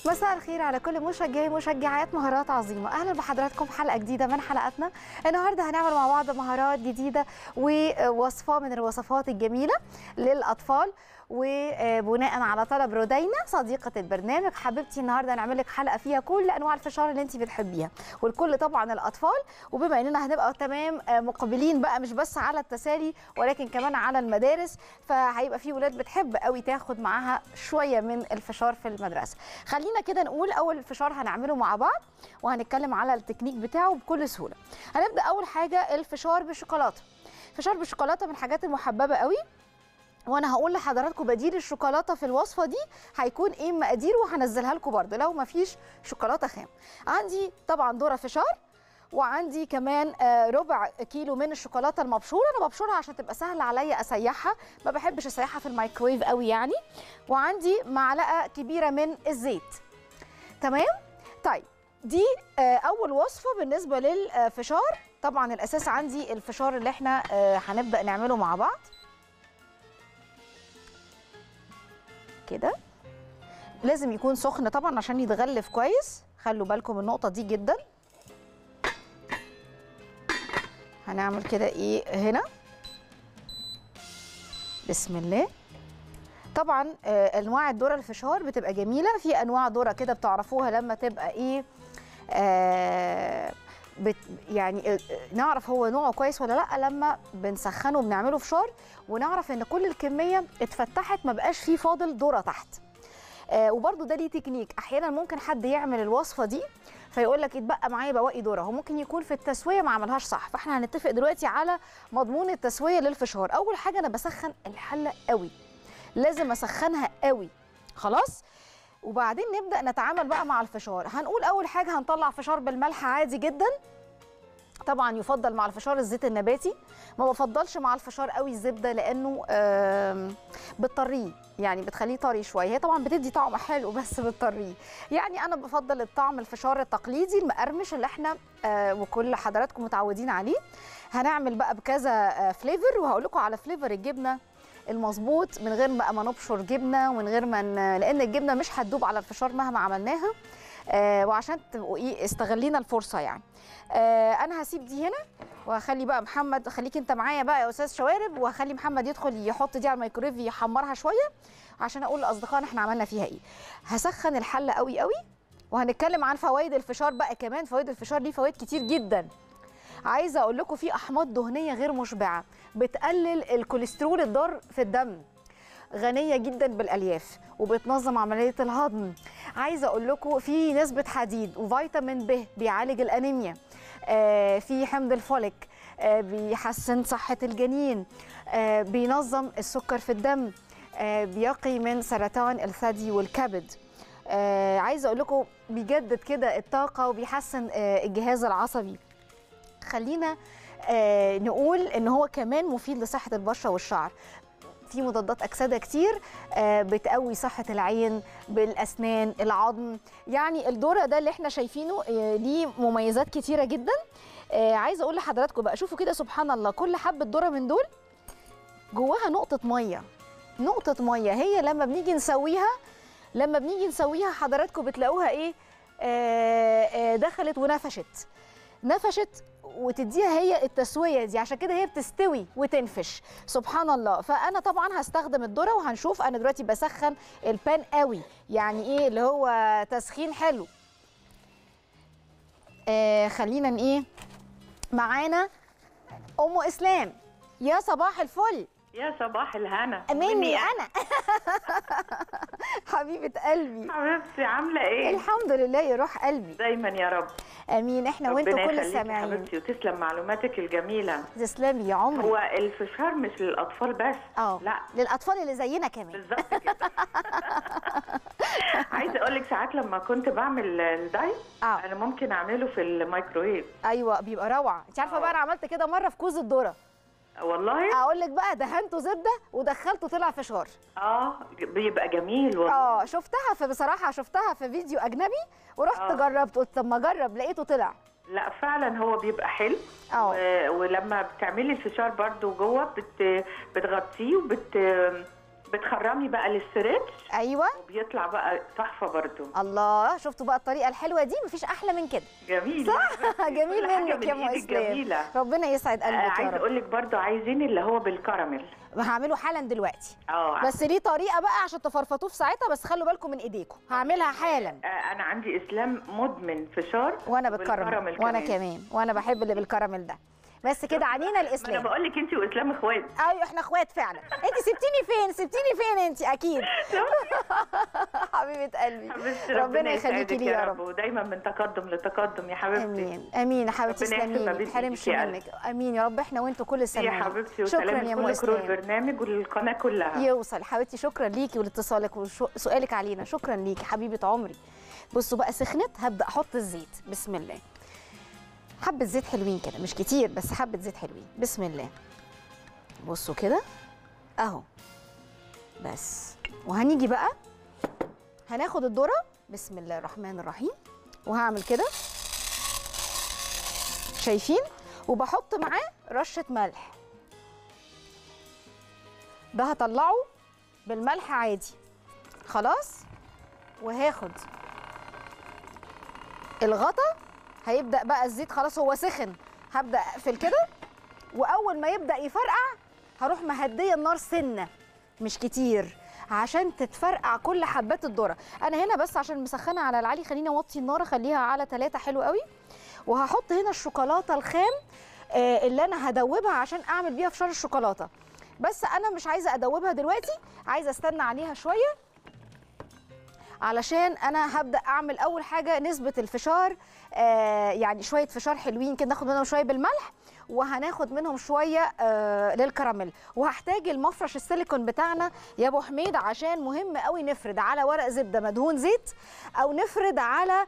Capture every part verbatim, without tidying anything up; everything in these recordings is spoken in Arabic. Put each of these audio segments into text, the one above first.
مساء الخير على كل مشجعي مشجعات مهارات عظيمه. اهلا بحضراتكم في حلقه جديده من حلقاتنا. النهارده هنعمل مع بعض مهارات جديده ووصفه من الوصفات الجميله للاطفال، وبناء على طلب رودينا صديقه البرنامج حبيبتي النهارده هنعمل لك حلقه فيها كل انواع الفشار اللي انت بتحبيها، والكل طبعا الاطفال. وبما اننا هنبقى تمام مقبلين بقى مش بس على التسالي ولكن كمان على المدارس، فهيبقى في ولاد بتحب قوي تاخد معاها شويه من الفشار في المدرسه. خلينا كده نقول اول فشار هنعمله مع بعض وهنتكلم على التكنيك بتاعه بكل سهوله. هنبدا اول حاجه الفشار بالشوكولاته. فشار بالشوكولاته من الحاجات المحببه قوي، وانا هقول لحضراتكم بديل الشوكولاته في الوصفه دي هيكون ايه مقادير، وهنزلها لكم برده لو ما فيش شوكولاته خام. عندي طبعا ذره فشار، وعندي كمان ربع كيلو من الشوكولاته المبشوره. انا ببشرها عشان تبقى سهله عليا اسيحها، ما بحبش اسيحها في الميكرويف قوي يعني. وعندي معلقه كبيره من الزيت. تمام. طيب دي اول وصفه بالنسبه للفشار. طبعا الاساس عندي الفشار اللي احنا هنبدا نعمله مع بعض كده. لازم يكون سخن طبعا عشان يتغلف كويس، خلوا بالكم من النقطه دي جدا. هنعمل كده ايه هنا، بسم الله. طبعا آه انواع الذره الفشار بتبقى جميله، في انواع ذره كده بتعرفوها لما تبقى ايه آه بت يعني آه نعرف هو نوعه كويس ولا لا لما بنسخنه وبنعمله فشار، ونعرف ان كل الكميه اتفتحت ما بقاش فيه فاضل ذره تحت. آه وبرده ده ليه تكنيك. احيانا ممكن حد يعمل الوصفه دي فيقول لك اتبقى معايا بواقي ذره، هو ممكن يكون في التسويه ما عملهاش صح. فاحنا هنتفق دلوقتي على مضمون التسويه للفشار. اول حاجه انا بسخن الحله قوي، لازم اسخنها قوي خلاص، وبعدين نبدا نتعامل بقى مع الفشار. هنقول اول حاجه هنطلع فشار بالملح عادي جدا. طبعا يفضل مع الفشار الزيت النباتي، ما بفضلش مع الفشار قوي الزبده لانه بتطريه، يعني بتخليه طري شويه. هي طبعا بتدي طعم حلو بس بتطريه. يعني انا بفضل الطعم الفشار التقليدي المقرمش اللي احنا آه وكل حضراتكم متعودين عليه. هنعمل بقى بكذا آه فليفر، وهقول لكم على فليفر الجبنه المظبوط من غير بقى ما نبشر جبنه ومن غير ما، لان الجبنه مش هتدوب على الفشار مهما عملناها. آه وعشان تبقوا ايه استغلينا الفرصه يعني. آه انا هسيب دي هنا وهخلي بقى محمد، خليك انت معايا بقى يا استاذ شوارب، وهخلي محمد يدخل يحط دي على الميكرويف يحمرها شويه عشان اقول لاصدقائنا احنا عملنا فيها ايه. هسخن الحله قوي قوي، وهنتكلم عن فوائد الفشار بقى كمان. فوائد الفشار ليه فوائد كتير جدا. عايزه اقول لكم في احماض دهنيه غير مشبعه بتقلل الكوليسترول الضار في الدم، غنيه جدا بالالياف وبتنظم عمليه الهضم. عايزه اقول لكم في نسبه حديد وفيتامين ب بيعالج الانيميا، آه في حمض الفوليك، آه بيحسن صحه الجنين، آه بينظم السكر في الدم، آه بيقي من سرطان الثدي والكبد. آه عايزه اقول لكم بيجدد كده الطاقه وبيحسن آه الجهاز العصبي. خلينا آه نقول ان هو كمان مفيد لصحه البشره والشعر. في مضادات اكسده كتير آه بتقوي صحه العين بالاسنان العظم. يعني الذره ده اللي احنا شايفينه آه ليه مميزات كتيره جدا. آه عايزه اقول لحضراتكم بقى شوفوا كده سبحان الله، كل حبه ذره من دول جواها نقطه ميه، نقطه ميه. هي لما بنيجي نسويها لما بنيجي نسويها حضراتكم بتلاقوها ايه آه آه دخلت ونفشت نفشت وتديها هي التسويه دي، عشان كده هي بتستوي وتنفش سبحان الله. فانا طبعا هستخدم الذره، وهنشوف انا دلوقتي بسخن البان قوي، يعني ايه اللي هو تسخين حلو. آه خلينا ايه معانا ام اسلام. يا صباح الفل. يا صباح الهنا مني انا حبيبه قلبي حبيبتي، عامله ايه؟ الحمد لله يا روح قلبي. دايما يا رب. امين. احنا وانتوا كل السامعين. حبيبتي وتسلم معلوماتك الجميله. تسلمي يا عمري. هو الفشار مش للاطفال بس، اه لا للاطفال اللي زينا كمان بالظبط كده. عايزه اقول لك ساعات لما كنت بعمل الدايت اه انا ممكن اعمله في الميكرويف. ايوه بيبقى روعه. انت عارفه بقى انا عملت كده مره في كوز الذره. والله اقول لك بقى دهنته زبده ودخلته طلع فشار. اه بيبقى جميل والله. اه شفتها في بصراحه شفتها في فيديو اجنبي ورحت آه. جربت، قلت طب ما اجرب لقيته طلع. لا فعلا هو بيبقى حلو. اه ولما بتعملي الفشار برده جوه بت... بتغطيه وبت بتخرمي بقى الاسترتش. ايوه وبيطلع بقى تحفه برضو. الله، شفتوا بقى الطريقه الحلوه دي؟ مفيش احلى من كده. جميل صح جميل منك يا ام إيدك اسلام. جميلة. ربنا يسعد قلبك آه يا عايز رب. اقول لك برضو عايزين اللي هو بالكراميل. هعمله حالا دلوقتي. اه بس ليه طريقه بقى عشان تفرفطوه في ساعتها، بس خلوا بالكم من ايديكم. هعملها حالا. آه انا عندي اسلام مدمن فشار وانا بالكراميل، وانا كمان، وانا بحب اللي بالكراميل ده. بس كده عنينا الاسلام. انا بقول لك انت واسلام اخوات. ايوه احنا اخوات فعلا. انت سبتيني فين؟ سبتيني فين انت؟ اكيد. حبيبه قلبي، ربنا يخليكي لي يا رب، ودايما من تقدم لتقدم يا حبيبتي. امين امين يا حبيبتي، تسلمي لي، ما تحرمش منك. امين يا رب، احنا وانتوا كل سنه يا حبيبتي. شكرا يا ام اسلام. البرنامج وللقناه كلها يوصل حبيبتي. شكرا ليكي ولاتصالك وسؤالك علينا. شكرا ليكي حبيبه عمري. بصوا بقى سخنت، هبدا احط الزيت. بسم الله. حبة زيت حلوين كده، مش كتير بس حبة زيت حلوين. بسم الله. بصوا كده اهو بس. وهنيجي بقى هناخد الذرة. بسم الله الرحمن الرحيم. وهعمل كده، شايفين؟ وبحط معاه رشة ملح. ده هطلعه بالملح عادي خلاص. وهاخد الغطا. هيبدأ بقى الزيت خلاص هو سخن، هبدأ اقفل كده. واول ما يبدأ يفرقع هروح مهديه النار سنه مش كتير عشان تتفرقع كل حبات الذره. انا هنا بس عشان مسخنه على العالي، خليني اوطي النار اخليها على ثلاثة. حلو قوي. وهحط هنا الشوكولاته الخام اللي انا هدوبها عشان اعمل بيها فشار الشوكولاته. بس انا مش عايزه ادوبها دلوقتي، عايزه استنى عليها شويه علشان انا هبدا اعمل اول حاجه نسبه الفشار. آه يعني شويه فشار حلوين كده، ناخد منهم شويه بالملح وهناخد منهم شويه آه للكراميل. وهحتاج المفرش السيليكون بتاعنا يا ابو حميد، عشان مهم قوي نفرد على ورق زبده مدهون زيت، او نفرد على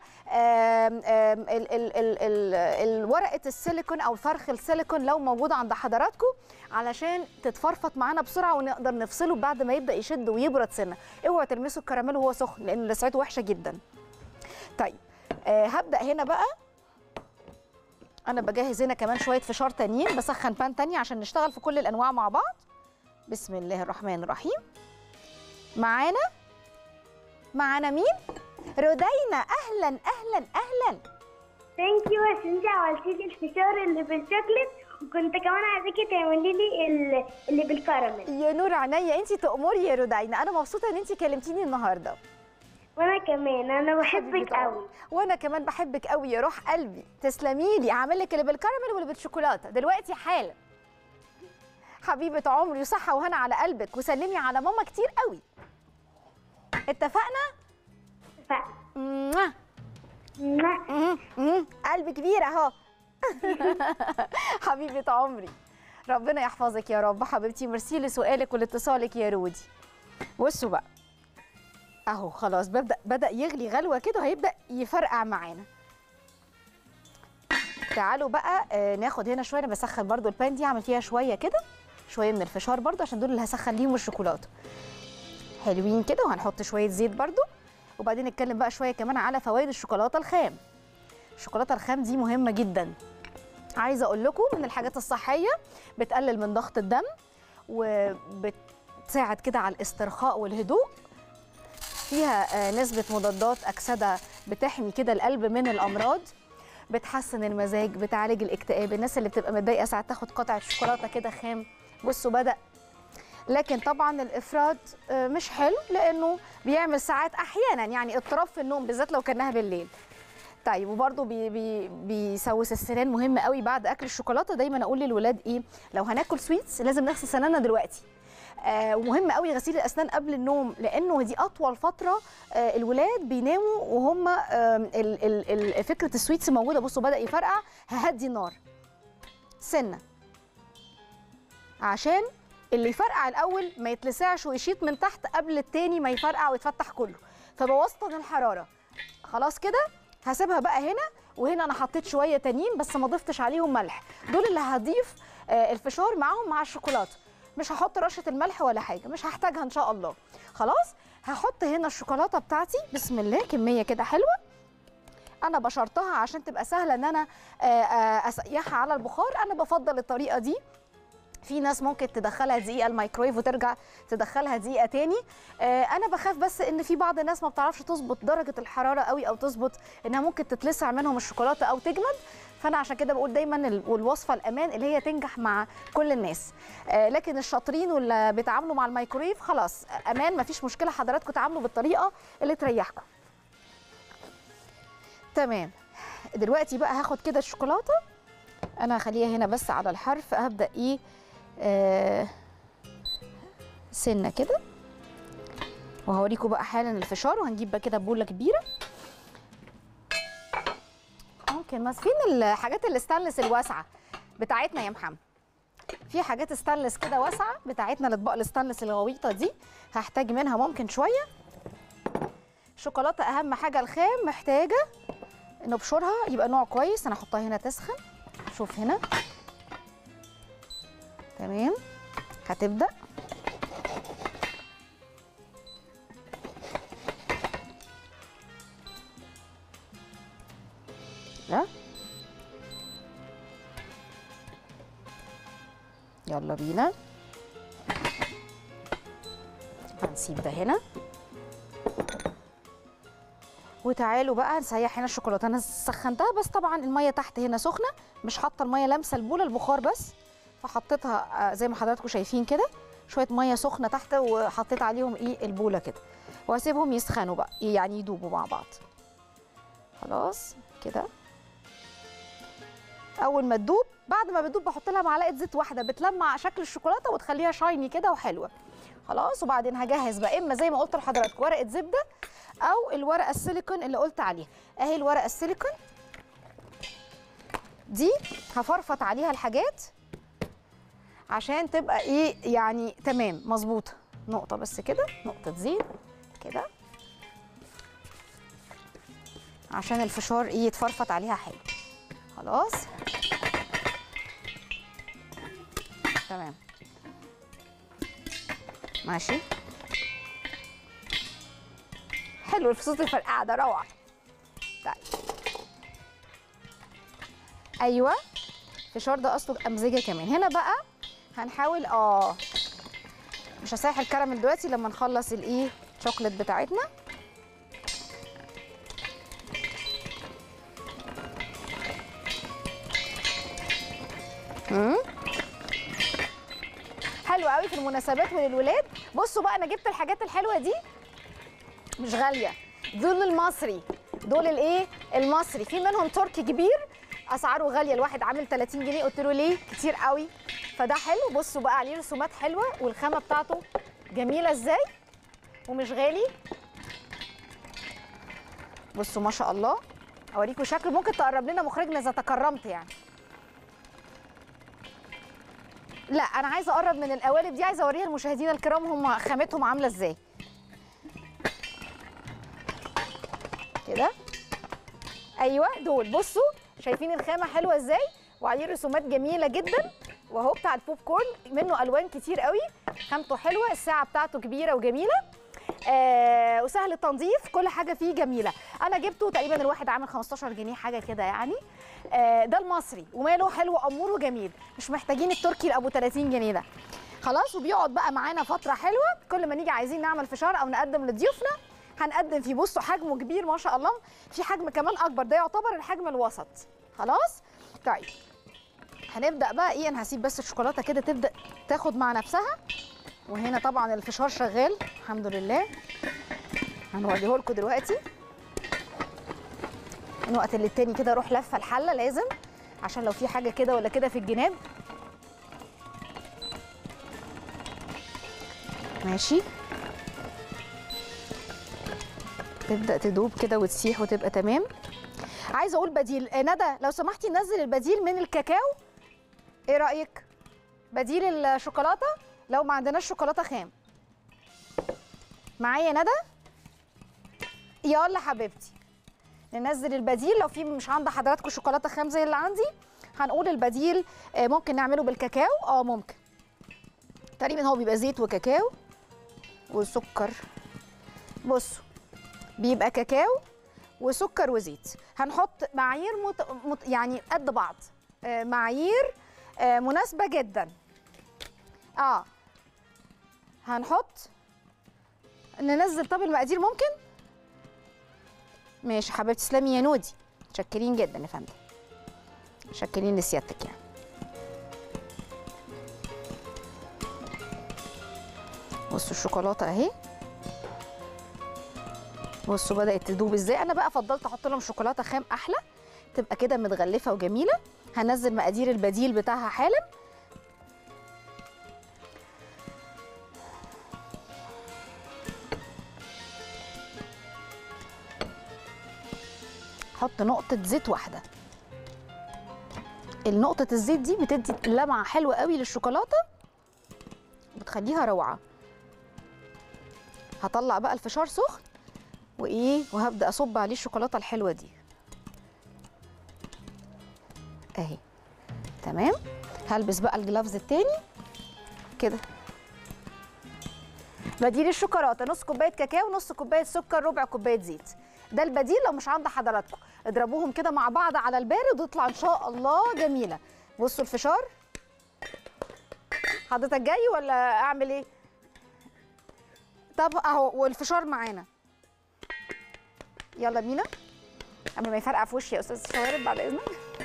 ورقه السيليكون او فرخ السيليكون لو موجوده عند حضراتكم، علشان تتفرفط معانا بسرعه ونقدر نفصله بعد ما يبدا يشد ويبرد سنه. اوعوا تلمسوا الكراميل وهو سخن لان لسعته وحشه جدا. طيب آه هبدا هنا بقى. انا بجهز هنا كمان شويه فشار تانيين، بسخن بان تانية عشان نشتغل في كل الانواع مع بعض. بسم الله الرحمن الرحيم. معانا معانا مين؟ رودينا. اهلا اهلا اهلا. ثانك يو عشان انت عملتي لي الفشار اللي بالشوكليت، وكنت كمان عايزاكي تعملي لي اللي بالكراميل. يا نور عينيا، انت تأمري يا رودينا. انا مبسوطه ان انت كلمتيني النهارده. وانا كمان انا بحبك قوي. وانا كمان بحبك قوي يا روح قلبي. تسلمي لي. هعمل لك اللي بالكراميل واللي بالشوكولاته دلوقتي حالا. حبيبه عمري وصحه وهنا على قلبك، وسلمي على ماما كتير قوي. اتفقنا؟ اتفقنا. قلب كبير اهو. حبيبه عمري، ربنا يحفظك يا رب. حبيبتي ميرسي لسؤالك ولاتصالك يا رودي. بصوا بقى اهو خلاص ببدا بدا يغلي غلوه كده، وهيبدا يفرقع معانا. تعالوا بقى آه ناخد هنا شويه. انا بسخن برده البان دي، اعمل فيها شويه كده، شويه من الفشار برده عشان دول اللي هسخن ليهم الشوكولاته. حلوين كده. وهنحط شويه زيت برده، وبعدين نتكلم بقى شويه كمان على فوائد الشوكولاته الخام. الشوكولاته الخام دي مهمه جدا. عايزه اقول لكم من الحاجات الصحيه، بتقلل من ضغط الدم، وبتساعد كده على الاسترخاء والهدوء. فيها نسبة مضادات أكسدة بتحمي كده القلب من الأمراض، بتحسن المزاج، بتعالج الاكتئاب. الناس اللي بتبقى متضايقة ساعات تاخد قطعة شوكولاتة كده خام. بصوا بدأ. لكن طبعا الإفراط مش حلو، لأنه بيعمل ساعات أحيانا يعني اضطراب في النوم، بالذات لو كلناها بالليل. طيب وبرده بي بي بيسوس السنان. مهم قوي بعد أكل الشوكولاتة دايما أقول للولاد إيه، لو هناكل سويتس لازم نغسل سناننا دلوقتي. آه ومهم قوي غسيل الاسنان قبل النوم، لانه دي اطول فتره آه الولاد بيناموا وهم آه فكره السويتس موجوده. بصوا بدا يفرقع. ههدي النار سنه عشان اللي يفرقع الاول ما يتلسعش ويشيط من تحت قبل التاني ما يفرقع ويتفتح كله، فبوسطن الحراره. خلاص كده هسيبها بقى هنا. وهنا انا حطيت شويه تانيين بس ما ضفتش عليهم ملح، دول اللي هضيف آه الفشار معاهم مع الشوكولاته. مش هحط رشه الملح ولا حاجه، مش هحتاجها ان شاء الله. خلاص هحط هنا الشوكولاته بتاعتي. بسم الله. كميه كده حلوه. انا بشرطها عشان تبقى سهله ان انا اسيحها على البخار. انا بفضل الطريقه دي في ناس ممكن تدخلها دقيقه الميكرويف وترجع تدخلها دقيقه تاني. آه انا بخاف بس ان في بعض الناس ما بتعرفش تظبط درجه الحراره قوي، او تظبط انها ممكن تتلسع منهم الشوكولاته او تجمد. فانا عشان كده بقول دايما الوصفه الامان اللي هي تنجح مع كل الناس. آه لكن الشاطرين واللي بيتعاملوا مع الميكرويف خلاص امان، مفيش مشكله، حضراتكم تعاملوا بالطريقه اللي تريحكم. تمام. دلوقتي بقى هاخد كده الشوكولاته، انا هخليها هنا بس على الحرف، هبدا ايه آه سنه كده، وهوريكم بقى حالا الفشار. وهنجيب بقى كده بوله كبيره، ممكن بس فين الحاجات الستانلس الواسعه بتاعتنا يا محمد؟ في حاجات ستانلس كده واسعه بتاعتنا، الاطباق الستانلس الغويطه دي هحتاج منها ممكن شويه. شوكولاته اهم حاجه الخام، محتاجه نبشرها يبقى نوع كويس. انا هحطها هنا تسخن، شوف هنا تمام. هتبدا ده، يلا بينا. هنسيب ده هنا، وتعالوا بقى نسيح هنا الشوكولاته. انا سخنتها بس طبعا الميه تحت هنا سخنه، مش حاطه الميه لامسه البوله، البخار بس، فحطيتها زي ما حضراتكم شايفين كده شويه ميه سخنه تحت، وحطيت عليهم ايه البوله كده، وهسيبهم يسخنوا بقى يعني يدوبوا مع بعض. خلاص كده. اول ما تدوب، بعد ما بتدوب بحط لها معلقه زيت واحده بتلمع شكل الشوكولاته وتخليها شايني كده وحلوه. خلاص. وبعدين هجهز بقى اما زي ما قلت لحضراتكم ورقه زبده او الورقه السيليكون اللي قلت عليها. اهي الورقه السيليكون دي هفرفط عليها الحاجات عشان تبقى ايه يعني تمام مظبوطه. نقطه بس كده، نقطه زيت كده، عشان الفشار ايه يتفرفط عليها حلو. خلاص تمام ماشي. حلو الصوت الفرقعه ده، روعه. طيب ايوه، الفشار ده اصله امزجه كمان. هنا بقى هنحاول اه مش هسيح الكراميل دلوقتي، لما نخلص الايه الشوكليت بتاعتنا. امم حلو قوي في المناسبات وللولاد. بصوا بقى انا جبت الحاجات الحلوه دي مش غاليه، دول المصري، دول الايه المصري. في منهم تركي كبير اسعاره غاليه، الواحد عامل ثلاثين جنيه، قلت له ليه كتير قوي، فده حلو. بصوا بقى عليه رسومات حلوه، والخامه بتاعته جميله ازاي ومش غالي. بصوا ما شاء الله. اوريكم شكله، ممكن تقرب لنا مخرجنا اذا تكرمت يعني. لا انا عايزه اقرب من القوالب دي، عايزه اوريها للمشاهدين الكرام هم خامتهم عامله ازاي كده. ايوه دول، بصوا شايفين الخامه حلوه ازاي، وعليه رسومات جميله جدا. وهو بتاع البوب كورن منه الوان كتير قوي، خامته حلوه، الساعه بتاعته كبيره وجميله، آه وسهل التنظيف، كل حاجه فيه جميله. انا جبته تقريبا الواحد عامل خمستاشر جنيه حاجه كده يعني. آه ده المصري وماله حلو امور وجميل، مش محتاجين التركي اللي ابو ثلاثين جنيه ده. خلاص. وبيقعد بقى معانا فتره حلوه، كل ما نيجي عايزين نعمل فشار او نقدم لضيوفنا هنقدم فيه. بصوا حجمه كبير ما شاء الله، في حجم كمان اكبر، ده يعتبر الحجم الوسط. خلاص. طيب هنبدا بقى ايه، انا هسيب بس الشوكولاته كده تبدا تاخد مع نفسها، وهنا طبعا الفشار شغال الحمد لله. هنوريه لكم دلوقتي. من وقت للتاني كده اروح لفه الحله لازم، عشان لو في حاجه كده ولا كده في الجناب. ماشي. تبدا تدوب كده وتسيح وتبقى تمام. عايزه اقول بديل، ندى لو سمحتي ننزل البديل من الكاكاو، ايه رايك؟ بديل الشوكولاته لو ما عندناش شوكولاته خام. معايا ندى؟ يلا حبيبتي ننزل البديل. لو في مش عند حضراتكم شوكولاته خام زي اللي عندي، هنقول البديل ممكن نعمله بالكاكاو. اه ممكن، تقريبا هو بيبقى زيت وكاكاو وسكر. بصوا بيبقى كاكاو وسكر وزيت. هنحط معايير مت... مت... يعني قد بعض، آه معايير آه مناسبه جدا. اه هنحط ننزل. طب المقادير ممكن؟ ماشي حبيبتي، تسلمي يا نودي، متشكرين جدا يا فندم، متشكرين لسيادتك يعني. بصوا الشوكولاته اهي، بصوا بدات تدوب ازاي. انا بقى فضلت احط لهم شوكولاته خام احلى، تبقى كده متغلفه وجميله. هنزل مقادير البديل بتاعها حالا. حط نقطه زيت واحده. النقطه الزيت دي بتدي لمعه حلوه قوي للشوكولاته، بتخليها روعه. هطلع بقى الفشار سخن وايه، وهبدا اصب عليه الشوكولاته الحلوه دي اهي. تمام. هلبس بقى الجلافز التاني كده. بديل الشوكولاته نص كوبايه كاكاو، نص كوبايه سكر، ربع كوبايه زيت. ده البديل لو مش عند حضراتكم. اضربوهم كده مع بعض على البارد وتطلع ان شاء الله جميله. بصوا الفشار. حضرتك جاي ولا اعمل ايه؟ طب اهو والفشار معانا. يلا بينا قبل ما يفرقع في وشي يا استاذ شوارب بعد اذنك.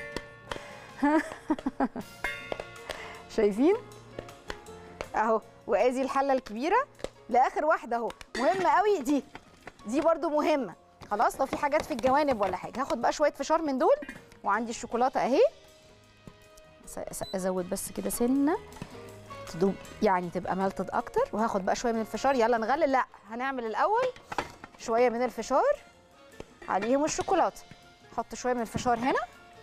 شايفين اهو. وادي الحله الكبيره لاخر واحده اهو. مهمه قوي دي، دي برده مهمه. خلاص لو في حاجات في الجوانب ولا حاجه. هاخد بقى شويه فشار من دول، وعندي الشوكولاته اهي. ازود بس كده سنه تدوب يعني تبقى ملتد اكتر. وهاخد بقى شويه من الفشار. يلا نغلي. لا هنعمل الاول شويه من الفشار عليهم الشوكولاته. نحط شويه من الفشار هنا،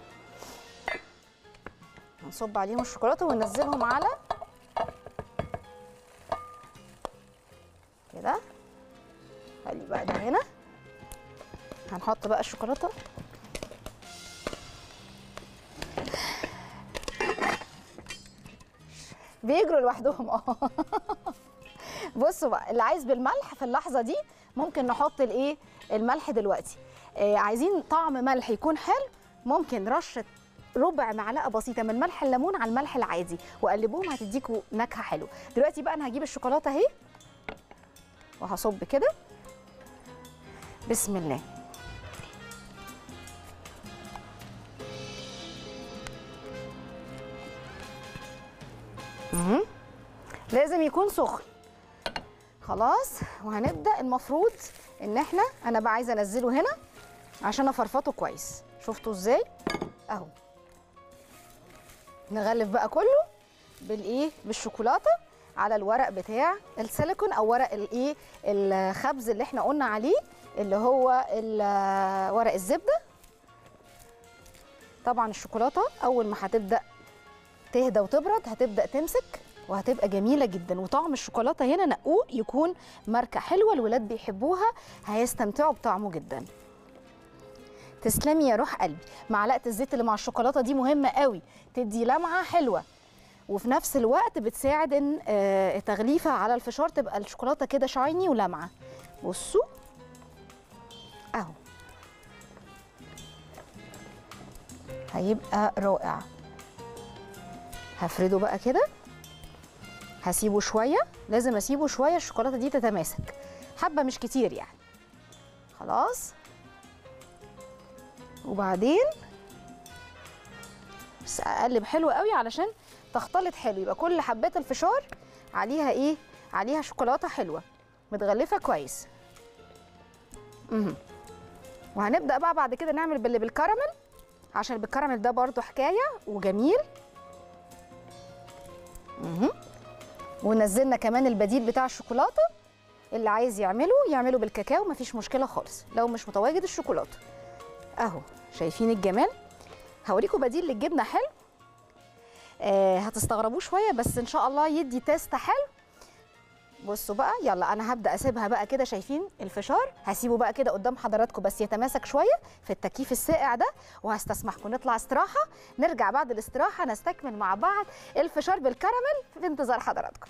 هنصب عليهم الشوكولاته وننزلهم على كده. خلي بقى ده هنا. هنحط بقى الشوكولاته بيجروا لوحدهم. اه بصوا بقى، اللي عايز بالملح في اللحظه دي ممكن نحط الايه الملح دلوقتي. آه عايزين طعم ملح يكون حلو، ممكن رشه ربع معلقه بسيطه من ملح الليمون على الملح العادي، وقلبوهم هتديكوا نكهه حلوه. دلوقتي بقى انا هجيب الشوكولاته اهي وهصب كده. بسم الله. مم. لازم يكون سخن. خلاص. وهنبدا المفروض ان احنا انا بقى عايزه انزله هنا عشان افرفطه كويس. شفتوا ازاي اهو. نغلف بقى كله بالايه بالشوكولاته على الورق بتاع السيليكون او ورق الايه الخبز اللي احنا قلنا عليه، اللي هو ورق الزبده. طبعا الشوكولاته اول ما هتبدا تهدى وتبرد هتبدا تمسك وهتبقى جميله جدا. وطعم الشوكولاته هنا نقوه يكون ماركه حلوه، الولاد بيحبوها، هيستمتعوا بطعمه جدا. تسلمي يا روح قلبي. معلقه الزيت اللي مع الشوكولاته دي مهمه قوي، تدي لمعه حلوه، وفي نفس الوقت بتساعد ان آه تغليفه على الفشار تبقى الشوكولاته كده شايني ولمعه. بصوا اهو هيبقى رائع. هفرده بقى كده، هسيبه شويه، لازم اسيبه شويه الشوكولاته دي تتماسك، حبه مش كتير يعني. خلاص. وبعدين بس اقلب حلو قوي علشان تختلط حلو، يبقى كل حبات الفشار عليها ايه عليها شوكولاته حلوه متغلفه كويس. امم وهنبدا بقى بعد كده نعمل باللي بالكراميل، عشان بالكراميل ده برضو حكايه وجميل. امم ونزلنا كمان البديل بتاع الشوكولاته، اللي عايز يعمله يعمله بالكاكاو مفيش مشكله خالص لو مش متواجد الشوكولاته. اهو شايفين الجمال. هوريكم بديل للجبنه حلو، آه هتستغربوه شويه بس ان شاء الله يدي تيست حلو. بصوا بقى، يلا انا هبدا اسيبها بقى كده. شايفين الفشار؟ هسيبه بقى كده قدام حضراتكم بس يتماسك شويه في التكييف الساقع ده، وهستسمحكم نطلع استراحه. نرجع بعد الاستراحه نستكمل مع بعض الفشار بالكراميل في انتظار حضراتكم.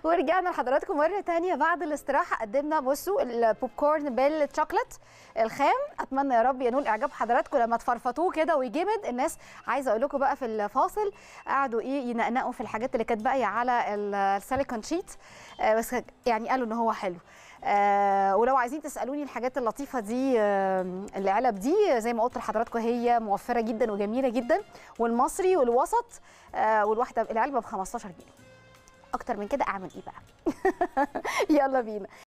ورجعنا لحضراتكم مره تانية بعد الاستراحه. قدمنا بصوا البوب كورن بالشوكليت الخام، اتمنى يا رب ينول اعجاب حضراتكم لما تفرفطوه كده ويجمد. الناس عايزه اقول لكم بقى في الفاصل قعدوا ايه ينقنقوا في الحاجات اللي كانت باقيه على السيليكون شيت، بس يعني قالوا ان هو حلو. آه ولو عايزين تسالوني الحاجات اللطيفه دي، آه العلب دي زي ما قلت لحضراتكم هي موفره جدا وجميله جدا، والمصري والوسط، آه والواحده العلبه ب خمستاشر جنيه. اكتر من كده اعمل ايه بقى؟ يلا بينا.